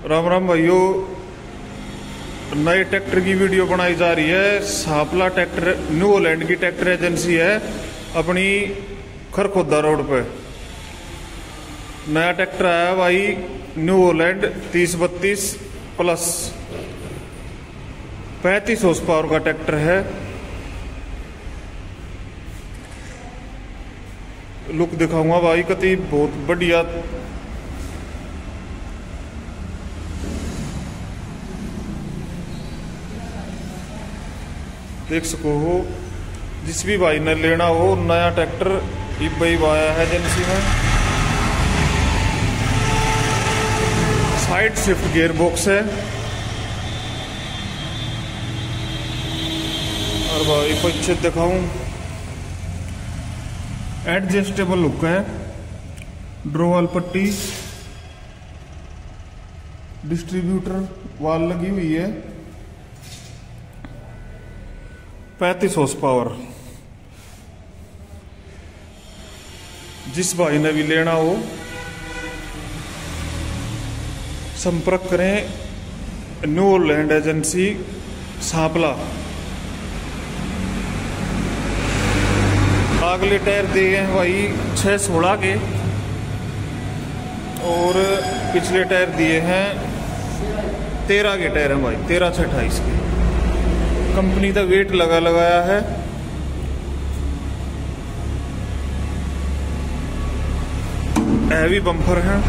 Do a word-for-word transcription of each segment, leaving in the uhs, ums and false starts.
राम राम भाइयों, नए ट्रैक्टर की वीडियो बनाई जा रही है। सांपला ट्रैक्टर न्यू हॉलैंड की ट्रैक्टर एजेंसी है अपनी खरखोदा रोड पे। नया ट्रैक्टर आया भाई, न्यू हॉलैंड तीस बत्तीस प्लस पैंतीस हॉर्स पावर का ट्रैक्टर है। लुक दिखाऊंगा भाई, कति बहुत बढ़िया। देख सको हो, जिस भी भाई ने लेना हो नया ट्रैक्टर भाई आया है एजेंसी में। साइड शिफ्ट गियर बॉक्स है और भाई पीछे दिखाऊं, एडजस्टेबल लुक है, ड्रोवल पट्टी, डिस्ट्रीब्यूटर वाल लगी हुई है, पैंतीस हॉर्स पावर। जिस भाई ने भी लेना हो संपर्क करें न्यू हॉलैंड एजेंसी सांपला। अगले टायर दिए हैं भाई छः सोलह के और पिछले टायर दिए हैं तेरह के टायर हैं भाई, तेरह छः अट्ठाईस के। कंपनी का वेट लगा लगाया है। हैवी बम्पर है।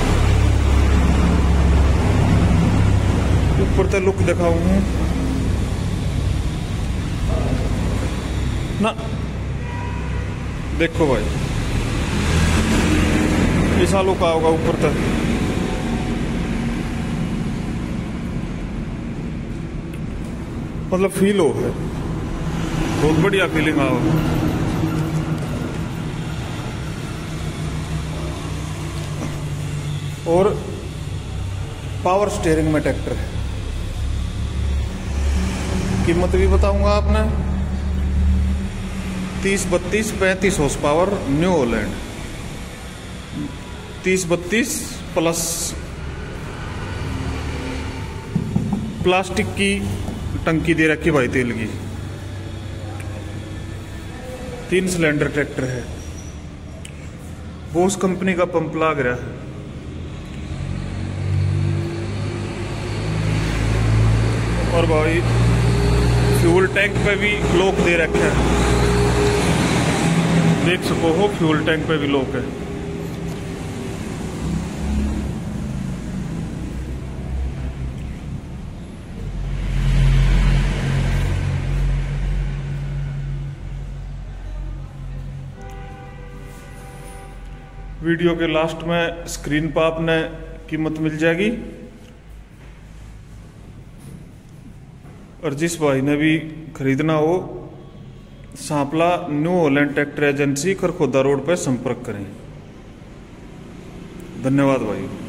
ऊपर तक लुक दिखाऊं ना, देखो भाई ऐसा लुक आओगा ऊपर तक। मतलब फील हो है, बहुत बढ़िया फीलिंग आओ। और पावर स्टीयरिंग में ट्रैक्टर है। कीमत भी बताऊंगा आपने, तीस बत्तीस पैंतीस हॉर्स पावर न्यू हॉलैंड, तीस बत्तीस प्लस प्लास्टिक की टंकी दे रखी भाई तेल की। तीन सिलेंडर ट्रैक्टर है, बोस कंपनी का पंप लग रहा है। और भाई फ्यूल टैंक पे भी लॉक दे रखा है, देख सको हो, फ्यूल टैंक पे भी लॉक है। वीडियो के लास्ट में स्क्रीन पर आपने कीमत मिल जाएगी। और जिस भाई ने भी खरीदना हो Sampla new Holland tractor agency Kharkhoda road पर संपर्क करें। धन्यवाद भाई।